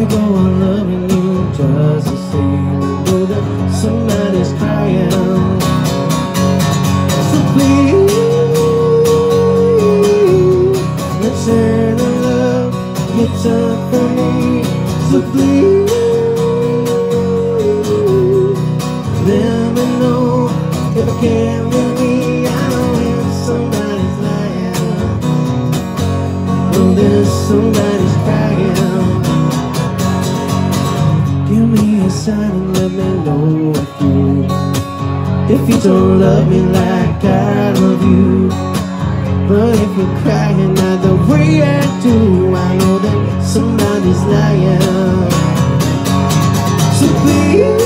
can't go on loving you just the same. Know that somebody's crying. So please, let's share the love. It's up for me. So please, let me know if I can't with me. I know if somebody's lying. Know there's somebody's crying. Give me a sign and let me know if you don't love me like I love you. But if you're crying out the way I do, I know that somebody's lying. So please,